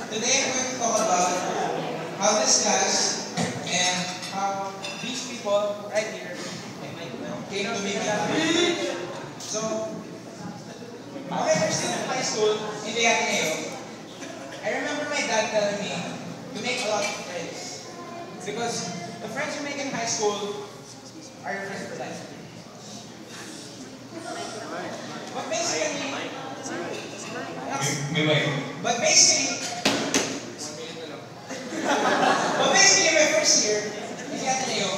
Today I'm going to talk about how this class and how these people right here came to be my friends. So, when I first in high school in the Ateneo, I remember my dad telling me to make a lot of friends. Because the friends you make in high school are your friends for life. But basically, but basically, my first year in the Ateneo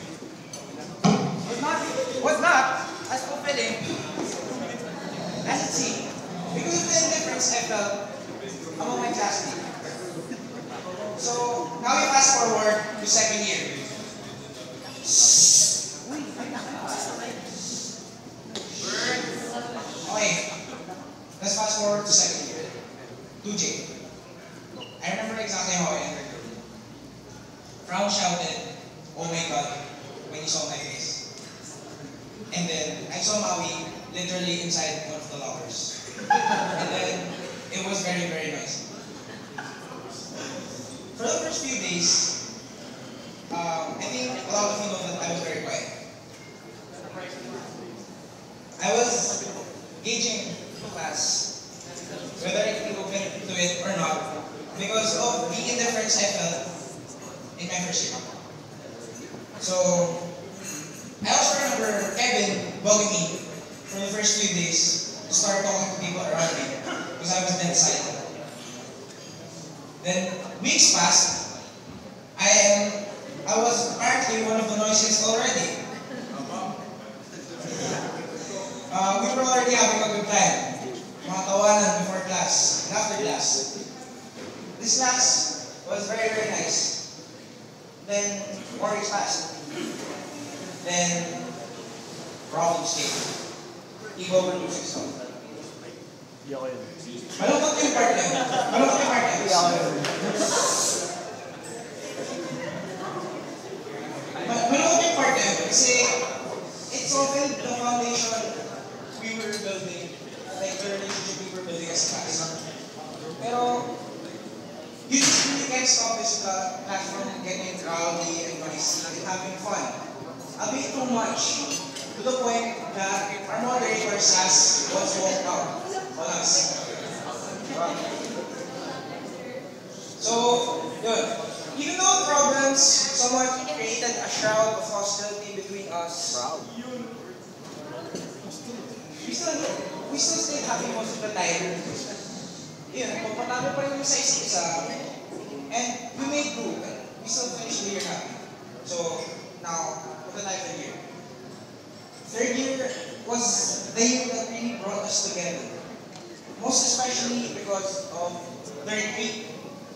was not as fulfilling as it seemed because of the indifference I felt among my classmates. So now we fast forward to second year. Okay, let's fast forward to second year. 2J. I remember exactly how I entered the room. Frown shouted, "Oh my God," when he saw my face. And then I saw Maui literally inside one of the lockers. And then it was very, very noisy. For the first few days, I think a lot of you know that I was very quiet. I was gauging the class, whether I could be open to it or not, because of the indifference I felt in my first year. So, I also remember Kevin bugging me for the first few days to start talking to people around me, because I was then silent. Then, weeks passed, I was apparently one of the noisiest already. We were already having a good time. Mga tawanan before class and after class. This class was very, very nice. Then, more weeks passed. Then, problems came. Ego over music song. Malungkot yung part na yun. Malungkot yung part na yun. Malungkot yung part na yun kasi it softened the foundation we were building, like the relationship we were building as a class. Pero, you just really can't stop this class from getting rowdy and noisy and having fun. A bit too much, to the point that our moderator, Sas, was walked out on us. So, yun. Even though the problems somewhat created a shroud of hostility between us, we still stayed happy most of the time. Yun, magpatago pa rin sa isa't isa, and we made do, we still finished the year happy. So, now, for the third year. Third year was the year that really brought us together. Most especially because of the retreat.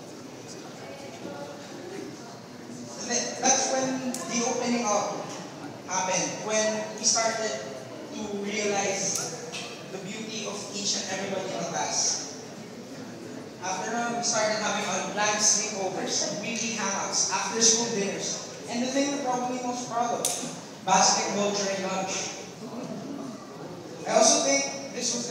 That's when the opening up happened, when we started to realize the beauty of each and everybody in the class. After that, we started having unplanned sleepovers, weekly hangouts, after school dinners, and the thing we're probably most proud of, basketball during lunch. I also think this was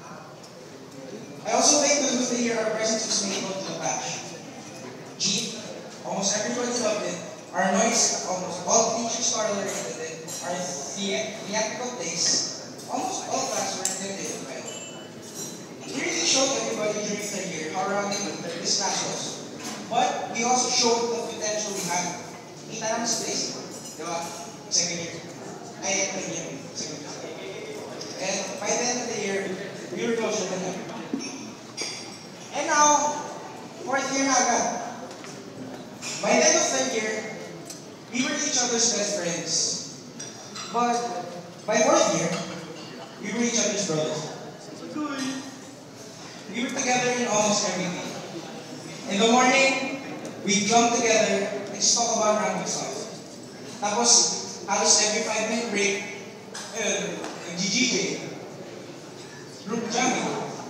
the year our presence was made able to attach. Cheap, almost everybody loved it. Our noise, almost all teachers tolerated it. Our theatrical taste, almost all class were intimidated by it. It really showed everybody during the year how rounding this class was. But we also showed the potential we had. Kita naman sa place, di ba? Second year. Second year. And by the end of the year, we were closer than ever. And now, fourth year na agad. By the end of third year, we were each other's best friends. But by fourth year, we were each other's brothers. We were together in almost everything. In the morning, we jump together and just talk about random stuff. Tapos, halos every 5-minute break, GGJ, group jamming.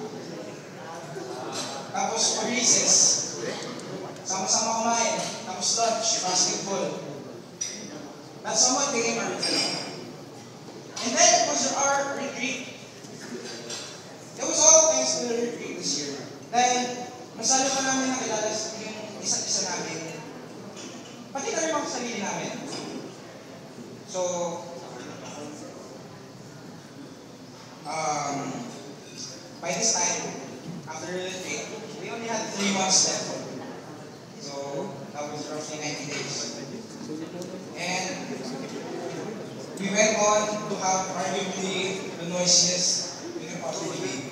Tapos, pag-recess, sama-sama kumain. Tapos lunch, basketball. That somewhat became our routine. And then it was our retreat. It was all thanks to the retreat this year. Dahil mas lalo pa namin nakilala yung isa't isa namin, pati na rin mga sarili namin. So, by this time, after the trip, we only had 3 months left. So, that was roughly 90 days. And we went on to have arguably the noisiest we could possibly be.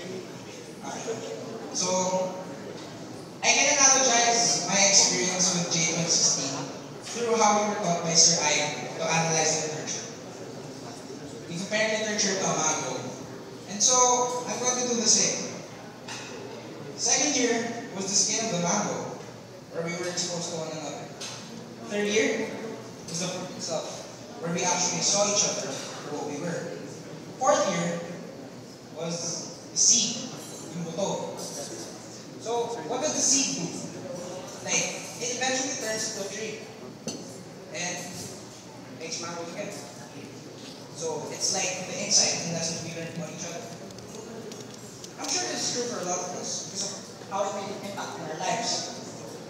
So, I can analogize my experience with J2016 through how we were taught by Sir I to analyze literature. We compare literature to Amago. And so, I'm going to do the same. Second year was the scale of the mango, where we were exposed to one another. Third year was the fruit itself, where we actually saw each other for what we were. Fourth year was the seed, yung buto. So, what does the seed do? Like, it eventually turns into a tree and makes mangoes again. So, it's like the insight and lessons we learned about each other. I'm sure this is true for a lot of us because of how it made an impact in our lives.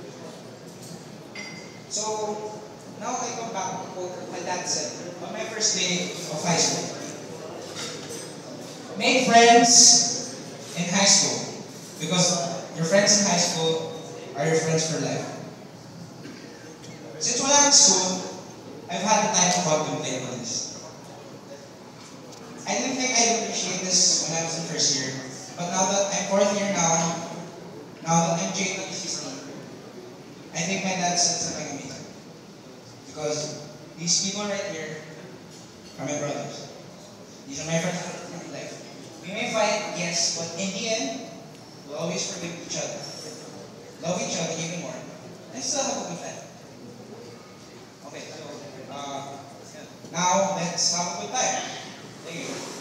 So, now I come back to quote my dad said on my first day of high school. Make friends in high school because your friends in high school are your friends for life. Since when I was in school, I've had the time to contemplate on this. I didn't think I'd appreciate this when I was in first year, but now that I'm fourth year now that I'm J2016, I think my dad said something amazing. Because these people right here are my brothers. These are my friends for life. We may fight, yes, but in the end, we'll always forgive each other, love each other even more, and still have a good time. Okay, so now let's have a good time. Thank you.